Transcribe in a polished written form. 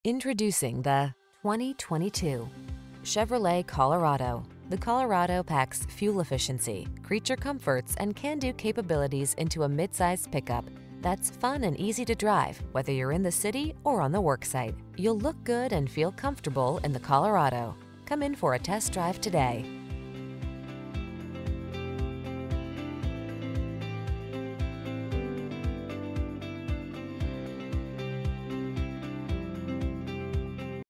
Introducing the 2022 Chevrolet Colorado. The Colorado packs fuel efficiency, creature comforts, and can-do capabilities into a mid-size pickup that's fun and easy to drive, whether you're in the city or on the worksite. You'll look good and feel comfortable in the Colorado. Come in for a test drive today.